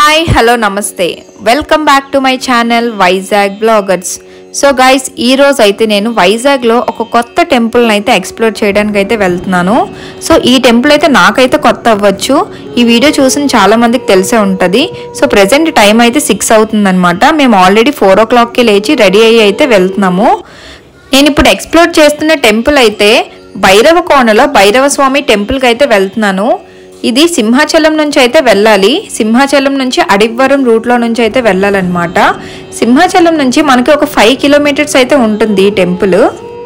Hi hello నమస్తే welcome back to my channel Vizag bloggers. So guys, ఈ రోజు అయితే నేను వైజాగ్లో ఒక కొత్త టెంపుల్ని అయితే ఎక్స్ప్లోర్ చేయడానికి అయితే వెళ్తున్నాను. సో ఈ టెంపుల్ అయితే నాకైతే కొత్త అవ్వచ్చు, ఈ వీడియో చూసిన చాలా మందికి తెలిసే ఉంటుంది. సో ప్రెసెంట్ టైం అయితే 6 అవుతుందన్నమాట. మేము ఆల్రెడీ 4 o'clockకి లేచి రెడీ అయ్యి అయితే వెళ్తున్నాము. నేను ఇప్పుడు ఎక్స్ప్లోర్ చేస్తున్న టెంపుల్ అయితే భైరవ కోనలో భైరవ స్వామి టెంపుల్కి అయితే వెళ్తున్నాను. ఇది సింహాచలం నుంచి అయితే వెళ్ళాలి. సింహాచలం నుంచి అడివ్వరం రూట్లో నుంచి అయితే వెళ్ళాలన్నమాట. సింహాచలం నుంచి మనకి ఒక 5 kilometers అయితే ఉంటుంది ఈ టెంపుల్.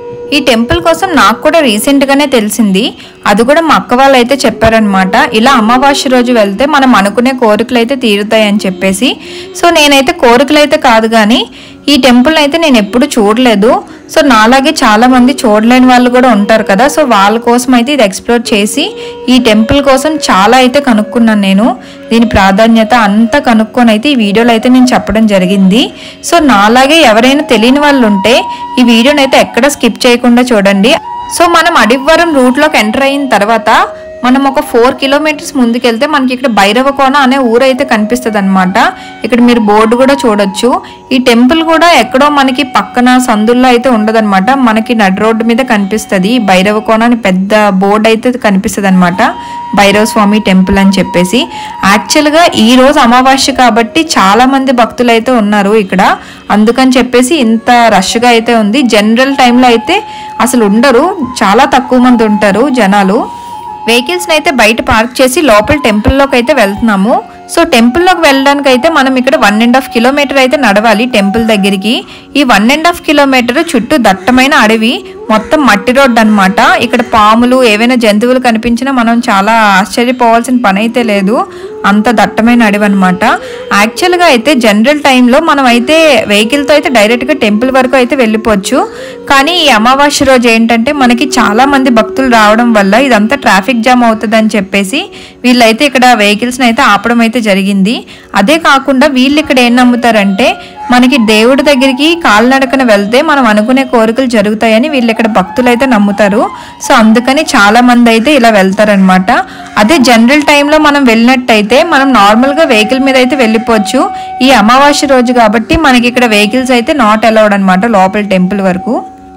ఈ టెంపుల్ కోసం నాకు కూడా రీసెంట్గానే తెలిసింది. అది కూడా మా అక్క వాళ్ళు అయితే చెప్పారనమాట, ఇలా అమావాస్య రోజు వెళ్తే మనం అనుకునే కోరికలు అయితే తీరుతాయని చెప్పేసి. సో నేనైతే కోరికలు అయితే కాదు కానీ ఈ టెంపుల్ అయితే నేను ఎప్పుడు చూడలేదు. సో నాలాగే చాలా మంది చూడలేని వాళ్ళు కూడా ఉంటారు కదా, సో వాళ్ళ కోసం అయితే ఇది ఎక్స్ప్లోర్ చేసి ఈ టెంపుల్ కోసం చాలా అయితే కనుక్కున్నాను. నేను దీని ప్రాధాన్యత అంతా కనుక్కొని అయితే ఈ వీడియోలో అయితే నేను చెప్పడం జరిగింది. సో నాలాగే ఎవరైనా తెలియని వాళ్ళు ఉంటే ఈ వీడియోని అయితే ఎక్కడ స్కిప్ చేయకుండా చూడండి. సో మనం అడివ్వరం రూట్లోకి ఎంటర్ అయిన తర్వాత మనం ఒక 4 kilometers ముందుకెళ్తే మనకి ఇక్కడ భైరవ కోన అనే ఊరు అయితే కనిపిస్తుంది అనమాట. ఇక్కడ మీరు బోర్డు కూడా చూడొచ్చు. ఈ టెంపుల్ కూడా ఎక్కడో మనకి పక్కన సందుల్లో అయితే ఉండదన్నమాట, మనకి నడి రోడ్డు మీద కనిపిస్తుంది. భైరవ కోన అని పెద్ద బోర్డు అయితే కనిపిస్తుంది అనమాట, భైరవ స్వామి టెంపుల్ అని చెప్పేసి. యాక్చువల్గా ఈ రోజు అమావాస్య కాబట్టి చాలా మంది భక్తులు అయితే ఉన్నారు ఇక్కడ, అందుకని చెప్పేసి ఇంత రష్గా అయితే ఉంది. జనరల్ టైంలో అయితే అసలు ఉండరు, చాలా తక్కువ మంది ఉంటారు జనాలు. వెహికల్స్ని అయితే బయట పార్క్ చేసి లోపల టెంపుల్లోకి అయితే వెళ్తున్నాము. సో టెంపుల్లోకి వెళ్ళడానికి అయితే మనం ఇక్కడ 1.5 kilometers అయితే నడవాలి టెంపుల్ దగ్గరికి. ఈ 1.5 kilometers చుట్టూ దట్టమైన అడవి, మొత్తం మట్టి రోడ్డు అనమాట. ఇక్కడ పాములు ఏవైనా జంతువులు కనిపించినా మనం చాలా ఆశ్చర్యపోవాల్సిన పని అయితే లేదు, అంత దట్టమైన అడవి అనమాట. యాక్చువల్గా అయితే జనరల్ టైంలో మనం అయితే వెహికల్తో అయితే డైరెక్ట్గా టెంపుల్ వరకు అయితే వెళ్ళిపోవచ్చు. కానీ ఈ అమావాస్య రోజు ఏంటంటే మనకి చాలా మంది భక్తులు రావడం వల్ల ఇదంతా ట్రాఫిక్ జామ్ అవుతుందని చెప్పేసి వీళ్ళైతే ఇక్కడ వెహికల్స్ని అయితే ఆపడం అయితే జరిగింది. అదే కాకుండా వీళ్ళు ఇక్కడ ఏం నమ్ముతారంటే మనకి దేవుడి దగ్గరికి కాలినడకన వెళ్తే మనం అనుకునే కోరికలు జరుగుతాయని వీళ్ళు ఇక్కడ భక్తులు అయితే నమ్ముతారు. సో అందుకని చాలా మంది అయితే ఇలా వెళ్తారనమాట. అదే జనరల్ టైంలో మనం వెళ్ళినట్టయితే మనం నార్మల్గా వెహికల్ మీద అయితే వెళ్ళిపోవచ్చు. ఈ అమావాస్య రోజు కాబట్టి మనకి ఇక్కడ వెహికల్స్ అయితే నాట్ అలౌడ్ అనమాట లోపల టెంపుల్ వరకు.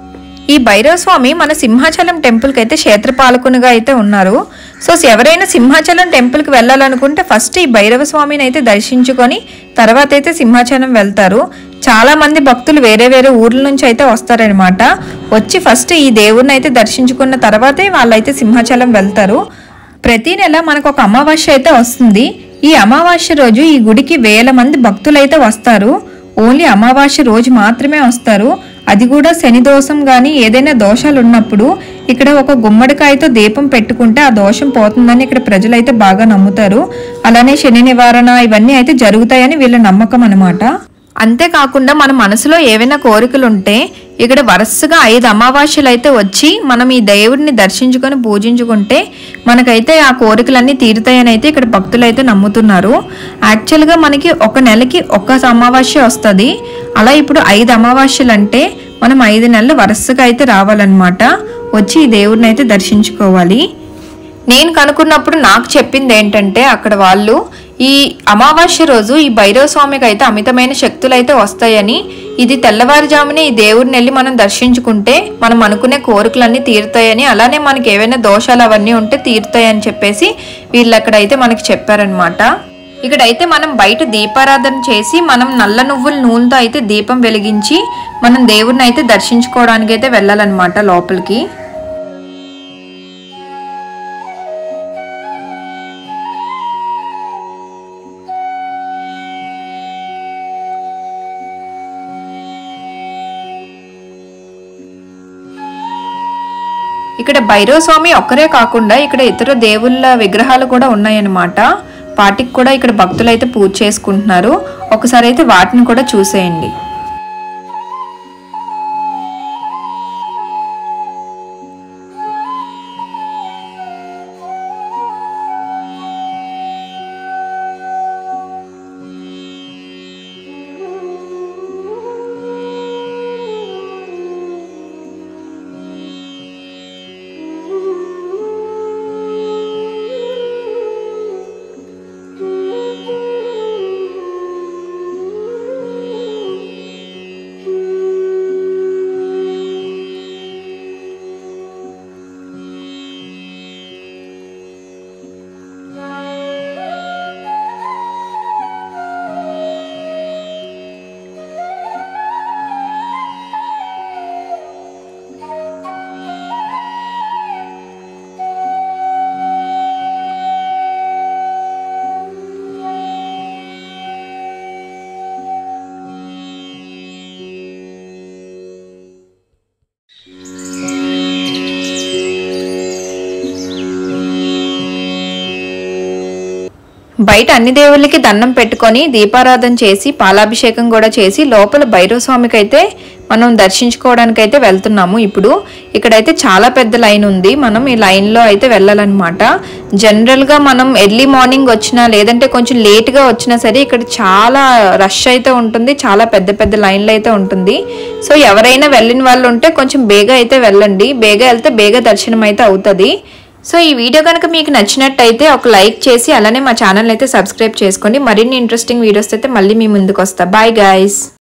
ఈ భైరవ స్వామి మన సింహాచలం టెంపుల్కి అయితే క్షేత్రపాలకునిగా అయితే ఉన్నారు. సో ఎవరైనా సింహాచలం టెంపుల్కి వెళ్ళాలనుకుంటే ఫస్ట్ ఈ భైరవ స్వామిని అయితే దర్శించుకొని తర్వాత అయితే సింహాచలం వెళ్తారు. చాలా మంది భక్తులు వేరే వేరే ఊర్ల నుంచి అయితే వస్తారనమాట. వచ్చి ఫస్ట్ ఈ దేవుడిని అయితే దర్శించుకున్న తర్వాతే వాళ్ళైతే సింహాచలం వెళ్తారు. ప్రతి నెల మనకు ఒక అమావాస్య అయితే వస్తుంది. ఈ అమావాస్య రోజు ఈ గుడికి 1000 మంది భక్తులు అయితే వస్తారు. ఓన్లీ అమావాస్య రోజు మాత్రమే వస్తారు. అది కూడా శని దోషం కానీ ఏదైనా దోషాలు ఉన్నప్పుడు ఇక్కడ ఒక గుమ్మడికాయతో దీపం పెట్టుకుంటే ఆ దోషం పోతుందని ఇక్కడ ప్రజలు అయితే బాగా నమ్ముతారు. అలానే శని నివారణ ఇవన్నీ అయితే జరుగుతాయని వీళ్ళ నమ్మకం అనమాట. అంతేకాకుండా మన మనసులో ఏవైనా కోరికలు ఉంటే ఇక్కడ వరుసగా 5 అమావాస్యలు అయితే వచ్చి మనం ఈ దేవుడిని దర్శించుకొని పూజించుకుంటే మనకైతే ఆ కోరికలన్నీ తీరుతాయని అయితే ఇక్కడ భక్తులు అయితే నమ్ముతున్నారు. యాక్చువల్గా మనకి ఒక నెలకి ఒక అమావాస్య వస్తుంది. అలా ఇప్పుడు 5 అమావాస్యలు అంటే మనం 5 నెలలు వరుసగా అయితే రావాలన్నమాట, వచ్చి ఈ దేవుడిని అయితే దర్శించుకోవాలి. నేను కనుక్కున్నప్పుడు నాకు చెప్పింది ఏంటంటే అక్కడ వాళ్ళు ఈ అమావాస్య రోజు ఈ భైరవ స్వామికి అయితే అమితమైన శక్తులు అయితే వస్తాయని, ఇది తెల్లవారుజామునే ఈ దేవుడిని వెళ్ళి మనం దర్శించుకుంటే మనం అనుకునే కోరికలన్నీ తీరుతాయని, అలానే మనకి ఏవైనా దోషాలు అవన్నీ ఉంటే తీరుతాయని చెప్పేసి వీళ్ళు అక్కడైతే మనకి చెప్పారనమాట. ఇక్కడైతే మనం బయట దీపారాధన చేసి మనం నల్ల నువ్వుల నూనెతో అయితే దీపం వెలిగించి మనం దేవుడిని అయితే దర్శించుకోవడానికి అయితే వెళ్ళాలన్నమాట లోపలికి. ఇక్కడ భైరవ స్వామి ఒక్కరే కాకుండా ఇక్కడ ఇతర దేవుళ్ళ విగ్రహాలు కూడా ఉన్నాయన్నమాట. వాటికి కూడా ఇక్కడ భక్తులు అయితే పూజ చేసుకుంటున్నారు. ఒకసారి అయితే వాటిని కూడా చూసేయండి. బయట అన్ని దేవుళ్ళకి దండం పెట్టుకొని దీపారాధన చేసి పాలాభిషేకం కూడా చేసి లోపల భైరవ స్వామికి అయితే మనం దర్శించుకోవడానికి అయితే వెళ్తున్నాము. ఇప్పుడు ఇక్కడైతే చాలా పెద్ద లైన్ ఉంది. మనం ఈ లైన్లో అయితే వెళ్ళాలన్నమాట. జనరల్గా మనం ఎర్లీ మార్నింగ్ వచ్చినా లేదంటే కొంచెం లేట్గా వచ్చినా సరే ఇక్కడ చాలా రష్ అయితే ఉంటుంది. చాలా పెద్ద పెద్ద లైన్లు అయితే ఉంటుంది. సో ఎవరైనా వెళ్ళిన వాళ్ళు ఉంటే కొంచెం బేగా అయితే వెళ్ళండి. బేగా వెళ్తే బేగా దర్శనం అయితే అవుతుంది. సో ఈ వీడియో కనుక మీకు నచ్చినట్టయితే ఒక లైక్ చేసి అలానే మా ఛానల్ అయితే సబ్స్క్రైబ్ చేసుకోండి. మరిన్ని ఇంట్రెస్టింగ్ వీడియోస్ అయితే మళ్ళీ మీ ముందుకు వస్తా. Bye guys.